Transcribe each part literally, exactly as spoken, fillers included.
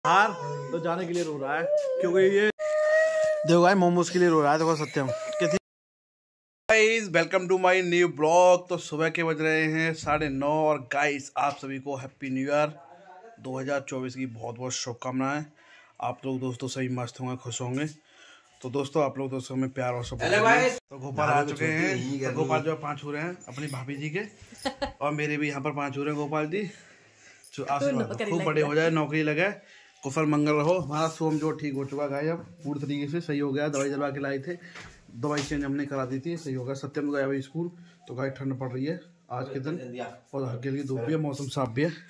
बाहर तो जाने के लिए रो रहा है क्योंकि ये देखो गाइस मोमोज के लिए रो रहा है। देखो Satyam guys, welcome to my new blog. तो सुबह के बज रहे हैं साढ़े नौ और गाइस आप सभी को हैप्पी न्यू ईयर दो हज़ार चौबीस की बहुत बहुत शुभकामनाएं। आप लोग दोस्तों सभी मस्त होंगे, खुश होंगे। तो दोस्तों आप लोग दोस्तों में प्यार और सपोर्ट। तो गोपाल आ चुके हैं। तो गोपाल जो पाँच हो रहे हैं अपनी भाभी जी के और मेरे भी यहाँ पर पाँच हो रहे हैं। गोपाल जी आशीर्वाद खूब बड़े हो जाए, नौकरी लगे, कुशल मंगल रहो। हमारा सोम जो ठीक हो चुका है, अब पूरी तरीके से सही हो गया। दवाई जलवा के लाए थे, दवाई चेंज हमने करा दी थी, सही हो गया। सत्यम गया अभी स्कूल। तो गाय ठंड पड़ रही है आज के दिन और हल्की हल्की धूप भी है, मौसम साफ भी है।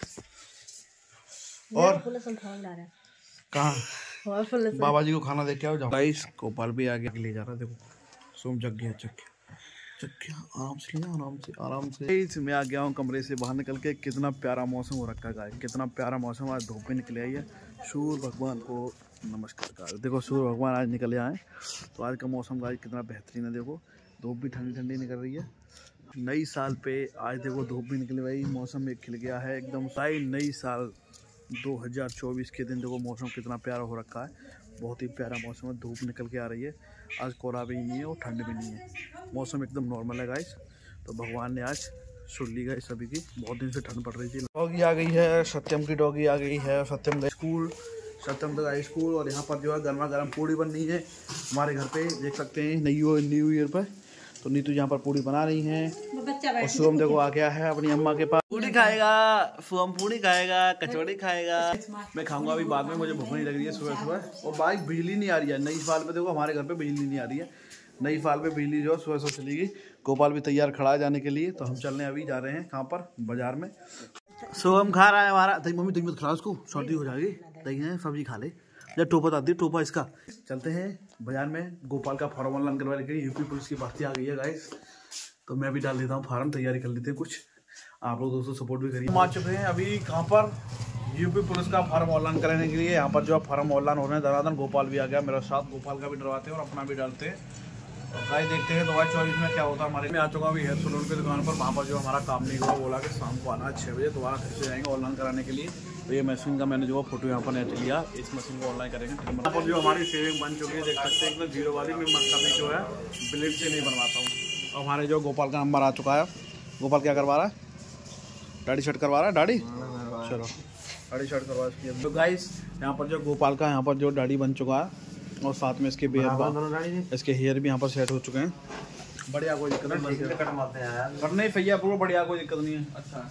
और कहाँ बाबा जी को खाना दे के आओ जाओ। गाइस गोपाल भी आगे ले जा रहा है। देखो सोम जग गया, जग गया जग गया। आराम से ले आराम से आराम से। मैं आ गया हूँ कमरे से बाहर निकल के। कितना प्यारा मौसम हो रखा है गाइस, कितना प्यारा मौसम। आज धूप भी निकल आई है। सूर्य भगवान को नमस्कार। देखो सूर्य भगवान आज निकले आए। तो आज का मौसम गाइस कितना बेहतरीन है। देखो धूप भी ठंडी ठंडी निकल रही है। नई साल पे आज देखो धूप भी निकली भाई, मौसम भी खिल गया है एकदम। साई नई साल दो हज़ार चौबीस के दिन देखो मौसम कितना प्यारा हो रखा है। बहुत ही प्यारा मौसम है, धूप निकल के आ रही है। आज कोहरा भी नहीं है और ठंड भी नहीं है, मौसम एकदम नॉर्मल है गाइस। तो भगवान ने आज सुन ली गाइस सभी की, बहुत दिन से ठंड पड़ रही थी। डॉगी आ गई है, सत्यम की डॉगी आ गई है। सत्यम गए स्कूल, सत्यम तो गए स्कूल। और यहाँ पर जो है गर्मा गर्म पूड़ी बन रही है हमारे घर पे, देख सकते हैं न्यू न्यू ईयर पर। तो नीतू यहाँ पर पूड़ी बना रही है और सोम देखो आ गया है अपनी अम्मा के पास। पूड़ी खाएगा सोम, पूड़ी खाएगा, कचौड़ी खाएगा। मैं खाऊंगा अभी बाद में, मुझे भूख नहीं लग रही है सुबह सुबह। और बाइक बिजली नहीं आ रही है नई साल पे। देखो हमारे घर पे बिजली नहीं आ रही है नई साल पे। बिजली जो सुबह सुबह चलेगी। गोपाल भी तैयार खड़ा है जाने के लिए। तो हम चलने अभी जा रहे हैं कहाँ पर, बाजार में। सोम खा रहा है हमारा। दही मम्मी दही मत खिला उसको, सर्दी हो जाएगी। दही है सब्जी खा ले। जब टोपा आती है टोपा इसका। चलते हैं बाजार में। गोपाल का फॉर्म ऑनलाइन करवाने के लिए यूपी पुलिस की भर्ती आ गई है गाइस। तो मैं भी डाल देता हूँ फार्म, तैयारी कर लेते हैं कुछ। आप लोग दोस्तों सपोर्ट भी करिए। हम आ चुके हैं अभी कहाँ पर, यूपी पुलिस का फॉर्म ऑनलाइन कराने के लिए। यहाँ पर जो फॉर्म ऑनलाइन हो रहे हैं दरादन। गोपाल भी आ गया मेरे साथ। गोपाल का भी डरवाते हैं और अपना भी डालते हैं। और गाइस देखते हैं दो हज़ार चौबीस में क्या होता है। हमारे में आ चुका अभी हेयर सलून की दुकान पर। वहाँ पर जो हमारा काम नहीं हुआ, बोला कि शाम को आना छः बजे दोबारा फिर से जाएंगे ऑनलाइन कराने के लिए। तो ये मशीन का मैंने जो फोटो यहाँ पर नेट लिया, इस मशीन को ऑनलाइन करेंगे। यहाँ पर जो हमारी सेविंग बन चुकी है, देख सकते हैं एकदम जीरो वाली। मैं कभी जो है ब्लेड से नहीं बनवाता हूँ। और हमारे जो गोपाल का नंबर आ चुका है। गोपाल क्या करवा रहा है, दाढ़ी शर्ट करवा रहा है। दाढ़ी चलो दाढ़ी शर्ट करवा इसकी। तो गाइस यहाँ पर जो गोपाल का यहाँ पर जो दाढ़ी बन चुका है और साथ में इसके बेयर इसके हेयर भी यहाँ पर सेट हो चुके हैं। बढ़िया, कोई दिक्कत नहीं। करने ही भैया पूरा बढ़िया, कोई दिक्कत नहीं है। अच्छा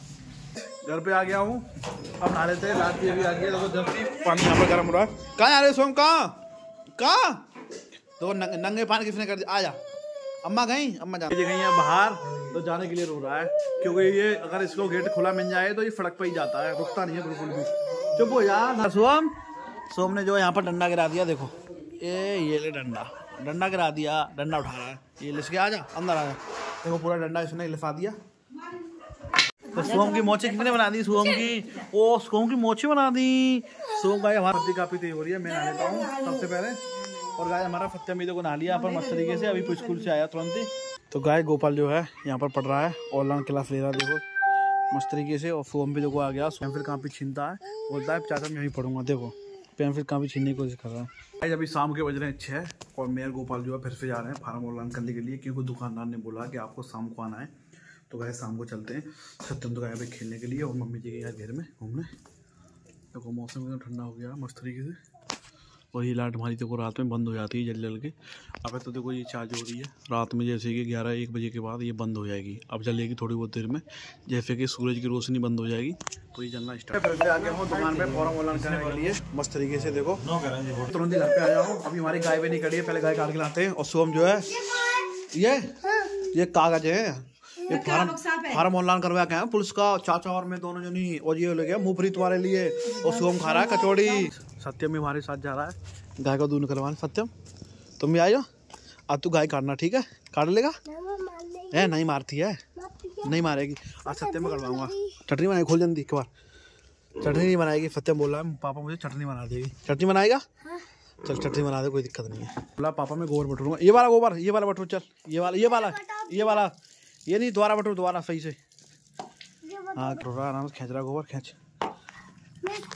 घर पे आ गया हूँ, अब नहा लेते हैं। रात की भी आ गई है। देखो जल्दी पानी यहाँ पर गर्म हो रहा है। कहाँ आ रहे सोम, कहाँ कहाँ तो नंगे पानी किसने कर दिया। आ जा अम्मा गई, अम्मा जा गई है बाहर। तो जाने के लिए रो रहा है क्योंकि ये अगर इसको गेट खुला मिल जाए तो ये सड़क पे ही जाता है, रुकता नहीं है बिल्कुल भी। चुप हो यार। सोम सोम ने जो यहाँ पर डंडा गिरा दिया। देखो ये ये ले डंडा डंडा गिरा दिया, डंडा उठा रहा है। ये लिसके आ जा अंदर आ जा। देखो पूरा डंडा इसने लिफा दिया। तो सोम की मोचे किसने बना दी, सोम की ओ सोम की मोचे बना दी। सोम गाय हमारी सब्जी काफी तेज हो रही है। मैं नहा लेता हूँ सबसे पहले। और गाय हमारा सत्यम भी को नहा लिया यहाँ पर मस्त तरीके से, अभी स्कूल से आया तुरंत ही। तो गाय गोपाल जो है यहाँ पर पढ़ रहा है, ऑनलाइन क्लास ले रहा है देखो मस्त तरीके से। और सोम भी देखो आ गया। सोम फिर काफी छीनता है, बोलता है चाचा मैं यहीं पढ़ूंगा। देखो पेन फिर काफी छीनने की कोशिश कर रहा है। अभी शाम के बज रहे हैं छः और मैं गोपाल जो है फिर से जा रहे हैं फार्म ऑनलाइन करने के लिए, क्योंकि दुकानदार ने बोला कि आपको शाम को आना है। तो गाय शाम को चलते हैं। सत्यम तो गया पे खेलने के लिए और मम्मी जी के यहाँ घर में घूमने। देखो मौसम एकदम ठंडा हो गया मस्त तरीके से। और ये लाइट हमारी देखो रात में बंद हो जाती है जल जल के। अब तो देखो ये चार्ज हो रही है रात में, जैसे कि ग्यारह एक बजे के बाद ये बंद हो जाएगी। अब जलेगी थोड़ी बहुत देर में, जैसे कि सूरज की रोशनी बंद हो जाएगी तो ये जलना स्टार्ट। फिर से आ गया हूँ दुकान पे फॉर्म ऑनलाइन करने के लिए मस्त तरीके से। देखो तुरंत ही घर पे आ जाओ। अभी हमारी गाय भी नहीं कड़ी है, पहले गाय काट के लाते हैं। और सोम जो है ये ये कागज है, ये फार्म फार्म ऑनलाइन करवा के आया पुलिस का। चाचा और मैं दोनों जनी। और ये ले गया मूंगफली तुम्हारे लिए। और सोम खा रहा है कचौड़ी। सत्यम भी हमारे साथ जा रहा है गाय का दूध निकलवाने। सत्यम तुम भी आइयो, अब तू गाय काटना ठीक है, काट लेगा। है नहीं मारती है, नहीं मारेगी। आज सत्यम में करवाऊंगा। चटनी बनाएगी, खोल जल्दी एक बार। चटनी नहीं बनाएगी, सत्यम बोल रहा है पापा मुझे चटनी बना देगी। चटनी बनाएगा, चल चटनी बना दे, कोई दिक्कत नहीं है। बोला पापा मैं गोबर बटूरूंगा। ये वाला गोबर, ये वाला बटूर। चल ये वाला ये वाला ये वाला ये नहीं, दोबारा बटूर, दोबारा सही से। हाँ आराम से खींच रहा गोबर, खींच।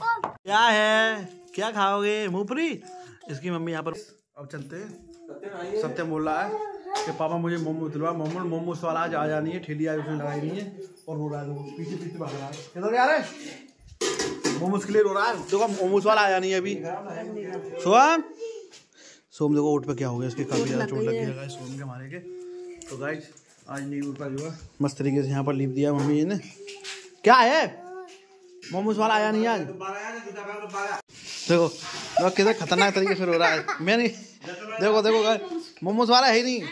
क्या है, क्या खाओगे? मूंगफली। इसकी मम्मी यहाँ पर। अब चलते हैं। सत्यम बोल रहा है कि पापा मुझे मोमो दिलवा। मोमो मोमोस वाला आज आ जानी है, ठेली आज उसने लगाई नहीं है और रो रहा है, पीछे पीछे भाग रहा है। किधर जा रहे हैं? मोमोस के लिए रो रहा है। देखो मोमोस वाला आया नहीं है अभी। सोम सोम देखो ओट पे क्या हो गया, इसके काफी ज्यादा चोट लगी है सोम के मारे के। तो गाइस आज नहीं उठ पा जो है मस्त तरीके से यहाँ पर लिप दिया मम्मी ने। क्या है? मोमोस वाला आया नहीं आज। देखो देखो किधर खतरनाक तरीके से रो रहा है। मैं नहीं देखो देखो गाइस मोमोस वाला है ही नहीं।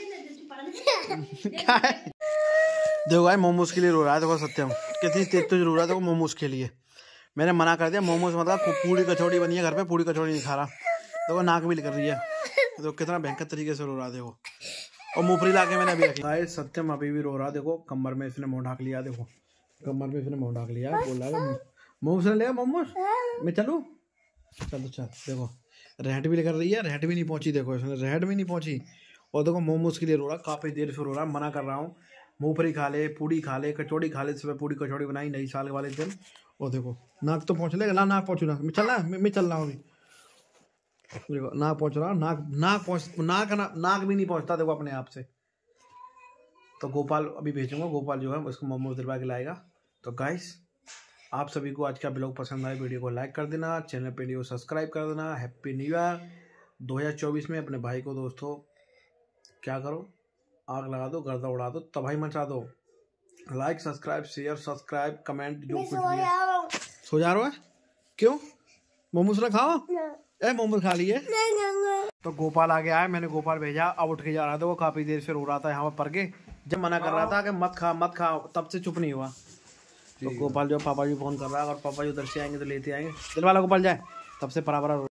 क्या है? देखो भाई मोमोस के लिए रो रहा है। देखो सत्यम कितनी तेज तो रो रहा है। देखो मोमोस के लिए मैंने मना कर दिया। मोमोस मतलब पूरी कचौड़ी बनी है घर पे, पूरी कचौड़ी नहीं खा रहा। देखो नाक भी कर रही है। देखो कितना भयंकर तरीके से रो रहा है। देखो और मूंगफली ला के मैंने अभी रखी। गाइस सत्यम अभी भी रो रहा है। देखो कमर में इसने मुंह ढाक लिया। देखो कमर में इसने मुंह ढाक लिया। बोल रहा है मोमोस ले मोमोस मैं चलूँ। चलो चल। देखो रहट भी लेकर रही है, रहट भी नहीं पहुंची। देखो इसने रहट भी नहीं पहुंची। और देखो मोमोस के लिए रो रहा, काफी देर से रो रहा। मना कर रहा हूँ मूंगफली खा ले, पूड़ी खा ले, कचौड़ी खा ले। सुबह पूड़ी कचौड़ी बनाई नई साल वाले दिन। और देखो नाक तो पहुंच लेगा ना, नाक पहुंचू ना मैं चल रहा मैं, मैं चल रहा हूँ अभी। देखो नाक पहुंच रहा, नाक नाक पहुंच नाक ना, नाक भी नहीं पहुंचता देखो अपने आप से। तो गोपाल अभी भेजूंगा, गोपाल जो है उसको मोमोज दिलवा के लाएगा। तो गाइस आप सभी को आज का ब्लॉग पसंद आए, वीडियो को लाइक कर देना, चैनल पे वीडियो सब्सक्राइब कर देना। हैप्पी न्यू ईयर दो हज़ार चौबीस में अपने भाई को दोस्तों क्या करो, आग लगा दो, गर्दा उड़ा दो, तबाही मचा दो। Like subscribe share subscribe comment जो कुछ भी है। सो जा रहा है क्यों? मोमोज ना खाओ। ए मोमोज खा लिए। तो गोपाल आ गया है, मैंने गोपाल भेजा। अब उठ के जा रहा था, वो काफी देर से रो रहा था यहाँ पर पड़ के। जब मना कर रहा था कि मत खा मत खा, तब से चुप नहीं हुआ। तो गोपाल जो पापा जी फोन कर रहा है, अगर पापा जी उधर से आएंगे तो लेते आएंगे। दिल वाला गोपाल जाए तब से बराबर